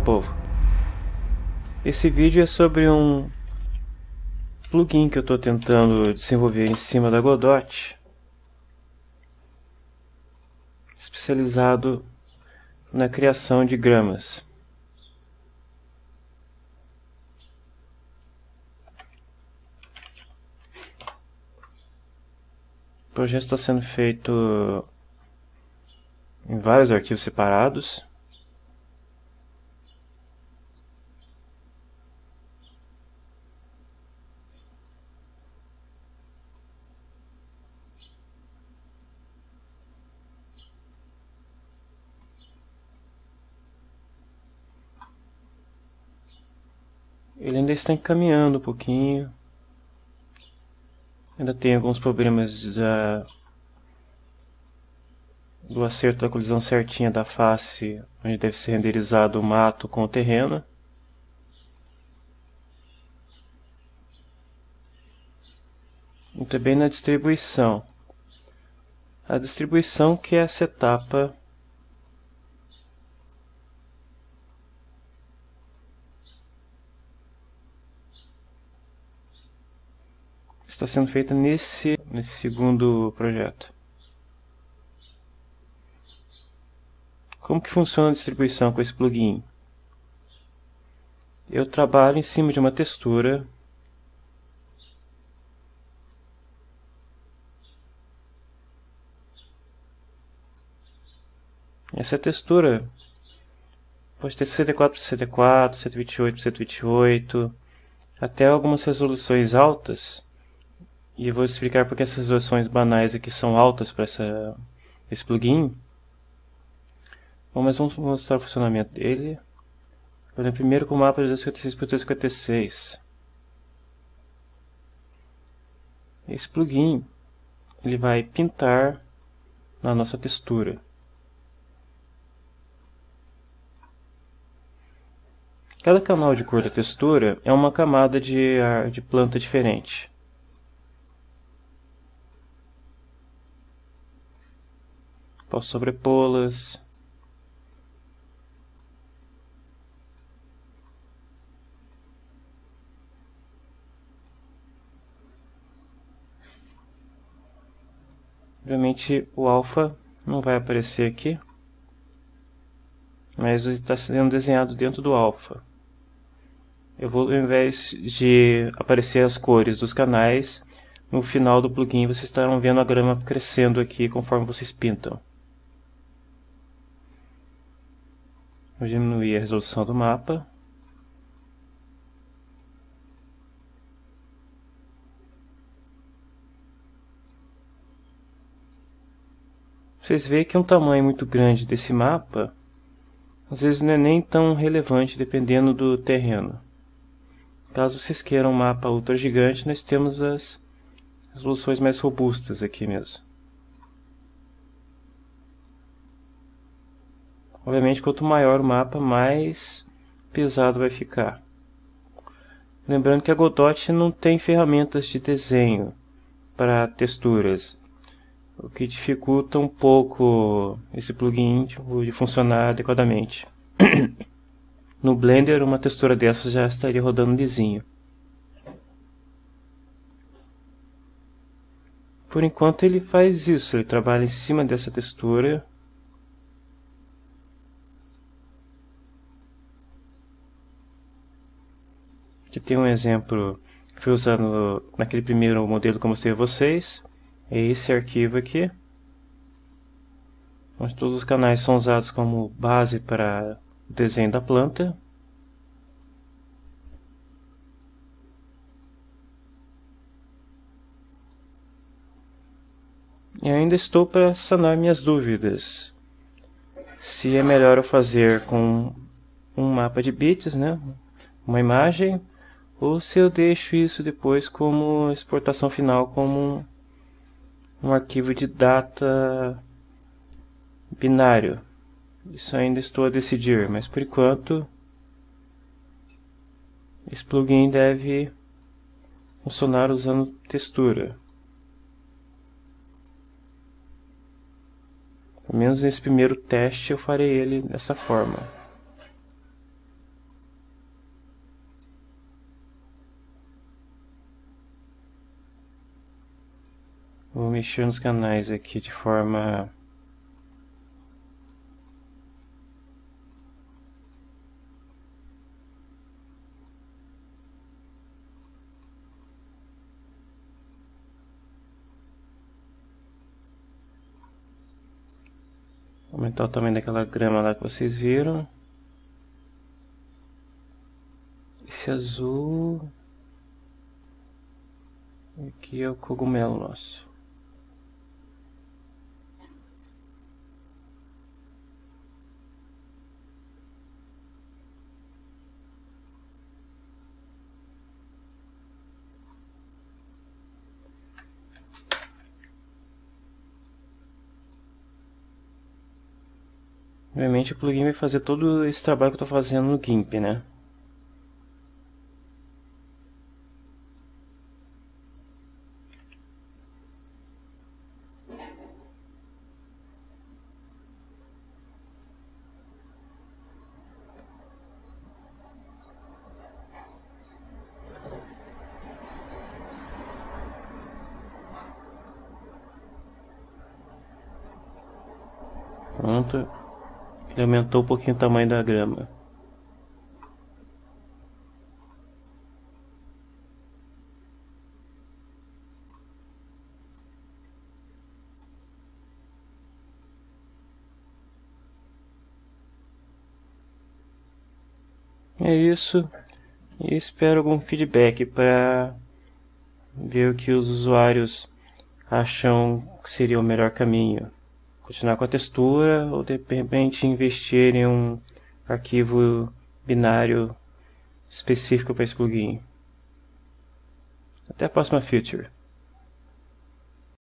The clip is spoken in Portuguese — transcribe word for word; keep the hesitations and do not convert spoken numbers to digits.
povo. Esse vídeo é sobre um plugin que eu estou tentando desenvolver em cima da Godot, especializado na criação de gramas. O projeto está sendo feito em vários arquivos separados. Ele ainda está encaminhando um pouquinho. Ainda tem alguns problemas da, do acerto da colisão certinha da face, onde deve ser renderizado o mato com o terreno. E também na distribuição. A distribuição que é essa etapa está sendo feita nesse, nesse segundo projeto. Como que funciona a distribuição com esse plugin? Eu trabalho em cima de uma textura essa textura pode ter sessenta e quatro por sessenta e quatro, cento e vinte e oito por cento e vinte e oito, até algumas resoluções altas. E eu vou explicar porque essas resoluções banais aqui são altas para essa, esse plugin. Bom, mas vamos mostrar o funcionamento dele. Primeiro com o mapa de duzentos e cinquenta e seis por duzentos e cinquenta e seis. Esse plugin ele vai pintar na nossa textura. Cada canal de cor da textura é uma camada de, de planta diferente. Posso sobrepô-las. Obviamente o alfa não vai aparecer aqui, mas está sendo desenhado dentro do alfa. Eu vou, ao invés de aparecer as cores dos canais, no final do plugin vocês estarão vendo a grama crescendo aqui conforme vocês pintam. Vou diminuir a resolução do mapa. Vocês veem que um tamanho muito grande desse mapa, às vezes não é nem tão relevante dependendo do terreno. Caso vocês queiram um mapa ultra gigante, nós temos as resoluções mais robustas aqui mesmo. Obviamente, quanto maior o mapa, mais pesado vai ficar. Lembrando que a Godot não tem ferramentas de desenho para texturas, o que dificulta um pouco esse plugin de funcionar adequadamente. No Blender, uma textura dessas já estaria rodando lisinho. Por enquanto ele faz isso, ele trabalha em cima dessa textura. Aqui tem um exemplo que foi usado naquele primeiro modelo que eu mostrei a vocês. É esse arquivo aqui, onde todos os canais são usados como base para o desenho da planta. E ainda estou para sanar minhas dúvidas. Se é melhor eu fazer com um mapa de bits, né, uma imagem, ou se eu deixo isso depois como exportação final, como um, um arquivo de data binário. Isso ainda estou a decidir, mas por enquanto esse plugin deve funcionar usando textura. Pelo menos nesse primeiro teste eu farei ele dessa forma. mexer nos canais aqui de forma aumentar o tamanho daquela grama lá que vocês viram. Esse azul aqui é o cogumelo nosso. Obviamente o plugin vai fazer todo esse trabalho que eu estou fazendo no GIMP, né? Pronto. Ele aumentou um pouquinho o tamanho da grama. É isso. E espero algum feedback para ver o que os usuários acham que seria o melhor caminho. Continuar com a textura ou de repente investir em um arquivo binário específico para esse plugin. Até a próxima feature.